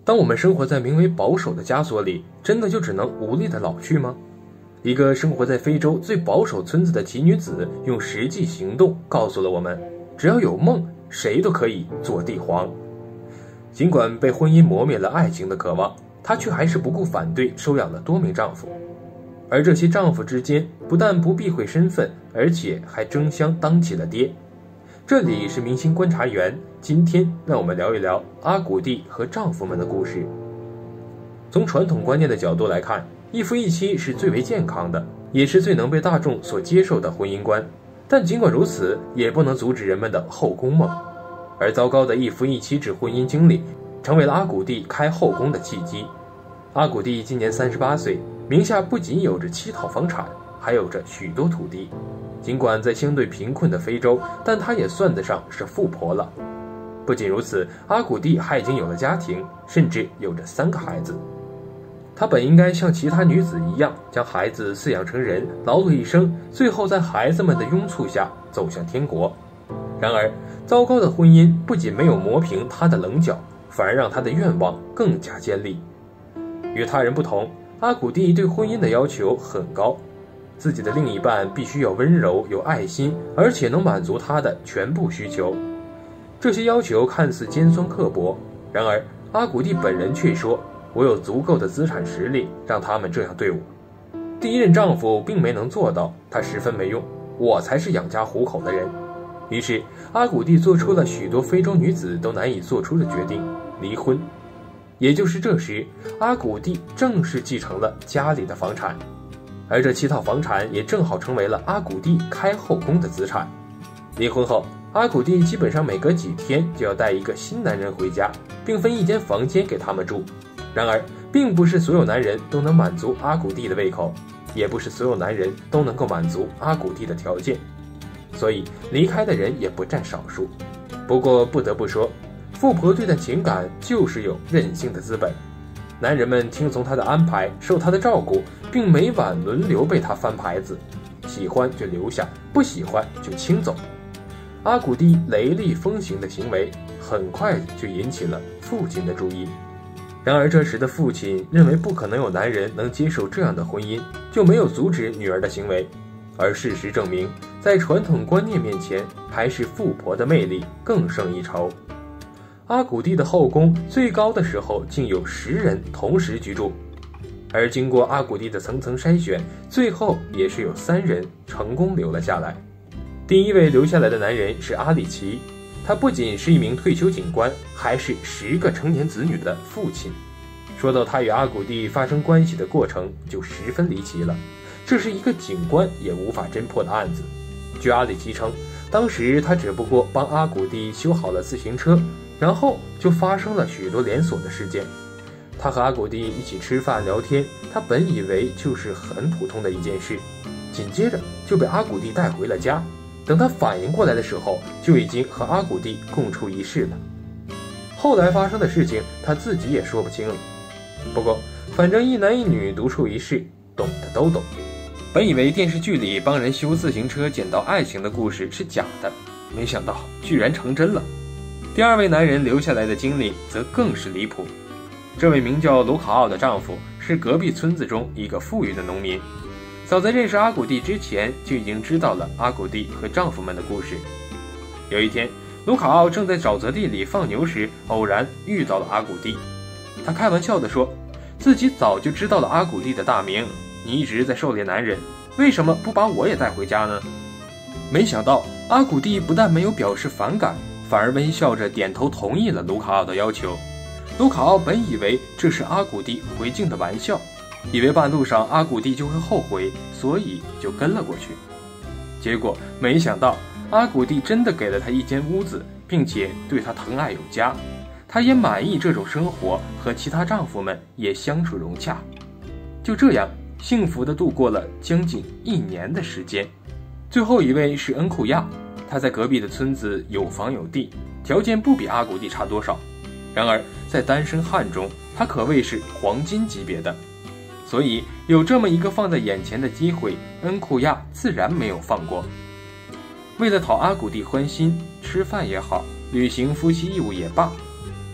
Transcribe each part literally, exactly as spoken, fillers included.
当我们生活在名为保守的枷锁里，真的就只能无力的老去吗？一个生活在非洲最保守村子的奇女子，用实际行动告诉了我们，只要有梦，谁都可以做帝皇。尽管被婚姻磨灭了爱情的渴望，她却还是不顾反对收养了多名丈夫。而这些丈夫之间不但不避讳身份，而且还争相当起了爹。这里是明星观察员，今天让我们聊一聊阿古蒂和丈夫们的故事。从传统观念的角度来看，一夫一妻是最为健康的，也是最能被大众所接受的婚姻观。但尽管如此，也不能阻止人们的后宫梦。而糟糕的一夫一妻制婚姻经历，成为了阿古蒂开后宫的契机。阿古蒂今年三十八岁，名下不仅有着七套房产，还有着许多土地。尽管在相对贫困的非洲，但她也算得上是富婆了。不仅如此，阿古蒂还已经有了家庭，甚至有着三个孩子。她本应该像其他女子一样，将孩子饲养成人，劳碌一生，最后在孩子们的拥簇下走向天国。然而，糟糕的婚姻不仅没有磨平她的棱角，反而让她的愿望更加坚立。与他人不同，阿古蒂对婚姻的要求很高，自己的另一半必须要温柔、有爱心，而且能满足她的全部需求。这些要求看似尖酸刻薄，然而阿古蒂本人却说：“我有足够的资产实力，让他们这样对我。”第一任丈夫并没能做到，他十分没用，我才是养家糊口的人。于是，阿古蒂做出了许多非洲女子都难以做出的决定——离婚。也就是这时，阿古蒂正式继承了家里的房产，而这七套房产也正好成为了阿古蒂开后宫的资产。离婚后，阿古蒂基本上每隔几天就要带一个新男人回家，并分一间房间给他们住。然而，并不是所有男人都能满足阿古蒂的胃口，也不是所有男人都能够满足阿古蒂的条件，所以离开的人也不占少数。不过不得不说，富婆对待情感就是有任性的资本，男人们听从她的安排，受她的照顾，并每晚轮流被她翻牌子，喜欢就留下，不喜欢就清走。阿古蒂雷厉风行的行为很快就引起了父亲的注意。然而这时的父亲认为不可能有男人能接受这样的婚姻，就没有阻止女儿的行为。而事实证明，在传统观念面前，还是富婆的魅力更胜一筹。阿古蒂的后宫最高的时候竟有十人同时居住，而经过阿古蒂的层层筛选，最后也是有三人成功留了下来。第一位留下来的男人是阿里奇，他不仅是一名退休警官，还是十个成年子女的父亲。说到他与阿古蒂发生关系的过程，就十分离奇了，这是一个警官也无法侦破的案子。据阿里奇称，当时他只不过帮阿古蒂修好了自行车，然后就发生了许多连锁的事件。他和阿古蒂一起吃饭聊天，他本以为就是很普通的一件事，紧接着就被阿古蒂带回了家。等他反应过来的时候，就已经和阿古蒂共处一室了。后来发生的事情他自己也说不清了，不过反正一男一女独处一室，懂的都懂。本以为电视剧里帮人修自行车捡到爱情的故事是假的，没想到居然成真了。第二位男人留下来的经历则更是离谱。这位名叫卢卡奥的丈夫是隔壁村子中一个富裕的农民，早在认识阿古蒂之前就已经知道了阿古蒂和丈夫们的故事。有一天，卢卡奥正在沼泽地里放牛时，偶然遇到了阿古蒂。他开玩笑地说，自己早就知道了阿古蒂的大名，你一直在狩猎男人，为什么不把我也带回家呢？没想到阿古蒂不但没有表示反感，反而微笑着点头同意了卢卡奥的要求。卢卡奥本以为这是阿古蒂回敬的玩笑，以为半路上阿古蒂就会后悔，所以就跟了过去。结果没想到阿古蒂真的给了他一间屋子，并且对他疼爱有加，他也满意这种生活，和其他丈夫们也相处融洽。就这样幸福地度过了将近一年的时间。最后一位是恩库亚，他在隔壁的村子有房有地，条件不比阿古蒂差多少。然而在单身汉中，他可谓是黄金级别的，所以有这么一个放在眼前的机会，恩库亚自然没有放过。为了讨阿古蒂欢心，吃饭也好，履行夫妻义务也罢，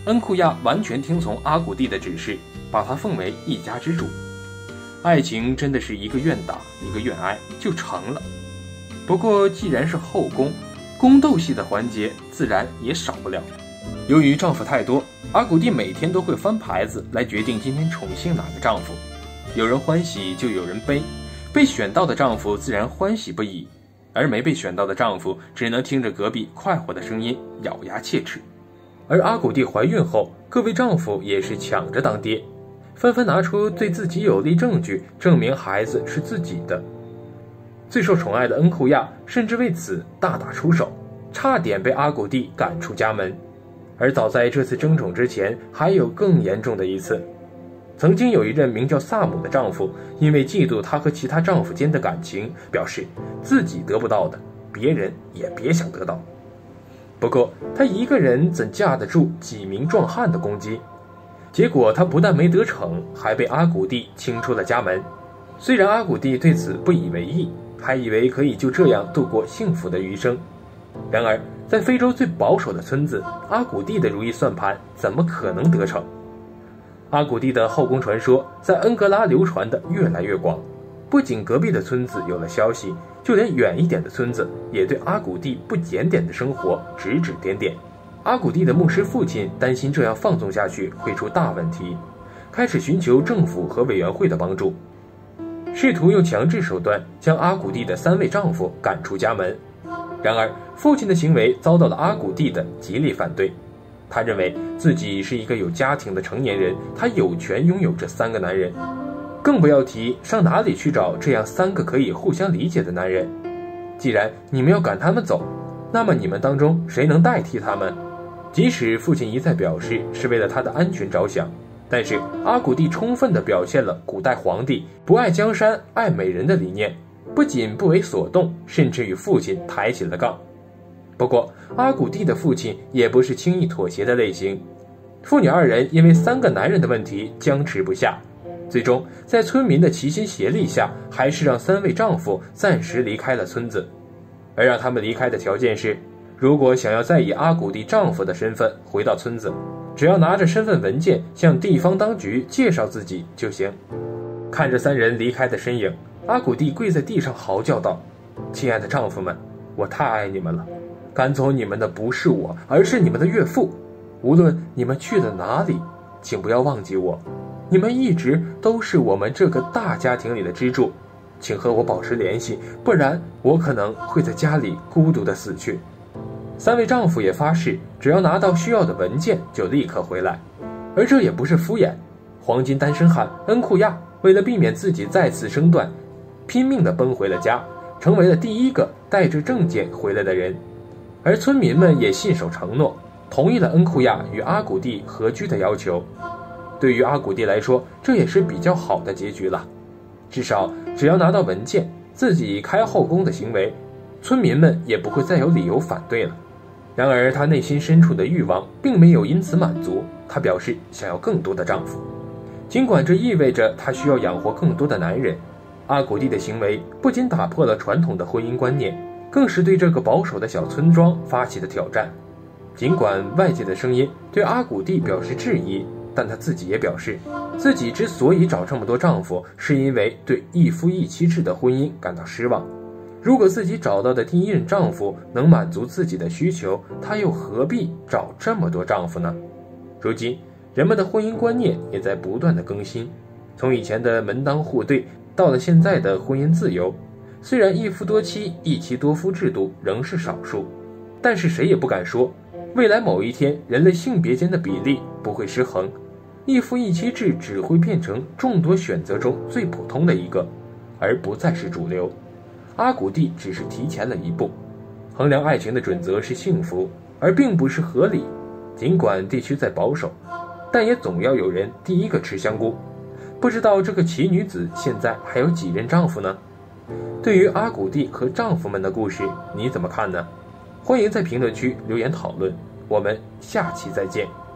恩库亚完全听从阿古蒂的指示，把他奉为一家之主。爱情真的是一个愿打一个愿挨就成了。不过既然是后宫，宫斗戏的环节自然也少不了。由于丈夫太多，阿古蒂每天都会翻牌子来决定今天宠幸哪个丈夫。有人欢喜就有人悲，被选到的丈夫自然欢喜不已，而没被选到的丈夫只能听着隔壁快活的声音咬牙切齿。而阿古蒂怀孕后，各位丈夫也是抢着当爹，纷纷拿出对自己有力证据，证明孩子是自己的。最受宠爱的恩库亚甚至为此大打出手，差点被阿古蒂赶出家门。而早在这次争宠之前，还有更严重的一次。曾经有一任名叫萨姆的丈夫，因为嫉妒她和其他丈夫间的感情，表示自己得不到的，别人也别想得到。不过他一个人怎架得住几名壮汉的攻击？结果他不但没得逞，还被阿古蒂清出了家门。虽然阿古蒂对此不以为意，还以为可以就这样度过幸福的余生，然而在非洲最保守的村子，阿古蒂的如意算盘怎么可能得逞？阿古蒂的后宫传说在恩格拉流传的越来越广，不仅隔壁的村子有了消息，就连远一点的村子也对阿古蒂不检点的生活指指点点。阿古蒂的牧师父亲担心这样放纵下去会出大问题，开始寻求政府和委员会的帮助，试图用强制手段将阿古蒂的三位丈夫赶出家门。然而父亲的行为遭到了阿古蒂的极力反对，他认为自己是一个有家庭的成年人，他有权拥有这三个男人，更不要提上哪里去找这样三个可以互相理解的男人。既然你们要赶他们走，那么你们当中谁能代替他们？即使父亲一再表示是为了他的安全着想，但是阿古蒂充分地表现了古代皇帝不爱江山爱美人的理念，不仅不为所动，甚至与父亲抬起了杠。不过阿古蒂的父亲也不是轻易妥协的类型，父女二人因为三个男人的问题僵持不下，最终在村民的齐心协力下，还是让三位丈夫暂时离开了村子。而让他们离开的条件是，如果想要再以阿古蒂丈夫的身份回到村子，只要拿着身份文件向地方当局介绍自己就行。看着三人离开的身影，阿古蒂跪在地上嚎叫道：亲爱的丈夫们，我太爱你们了，赶走你们的不是我，而是你们的岳父。无论你们去了哪里，请不要忘记我，你们一直都是我们这个大家庭里的支柱，请和我保持联系，不然我可能会在家里孤独地死去。三位丈夫也发誓，只要拿到需要的文件就立刻回来。而这也不是敷衍，黄金单身汉恩库亚为了避免自己再次生断，拼命地奔回了家，成为了第一个带着证件回来的人。而村民们也信守承诺，同意了恩库亚与阿古蒂合居的要求。对于阿古蒂来说，这也是比较好的结局了，至少只要拿到文件，自己开后宫的行为，村民们也不会再有理由反对了。然而他内心深处的欲望并没有因此满足，他表示想要更多的丈夫，尽管这意味着他需要养活更多的男人。阿古蒂的行为不仅打破了传统的婚姻观念，更是对这个保守的小村庄发起的挑战。尽管外界的声音对阿古蒂表示质疑，但她自己也表示，自己之所以找这么多丈夫，是因为对一夫一妻制的婚姻感到失望。如果自己找到的第一任丈夫能满足自己的需求，她又何必找这么多丈夫呢？如今人们的婚姻观念也在不断的更新，从以前的门当户对到了现在的婚姻自由。虽然一夫多妻一妻多夫制度仍是少数，但是谁也不敢说未来某一天人类性别间的比例不会失衡，一夫一妻制只会变成众多选择中最普通的一个，而不再是主流。阿古蒂只是提前了一步，衡量爱情的准则是幸福，而并不是合理。尽管地区再保守，但也总要有人第一个吃香菇。不知道这个奇女子现在还有几任丈夫呢？对于阿古蒂和丈夫们的故事，你怎么看呢？欢迎在评论区留言讨论，我们下期再见。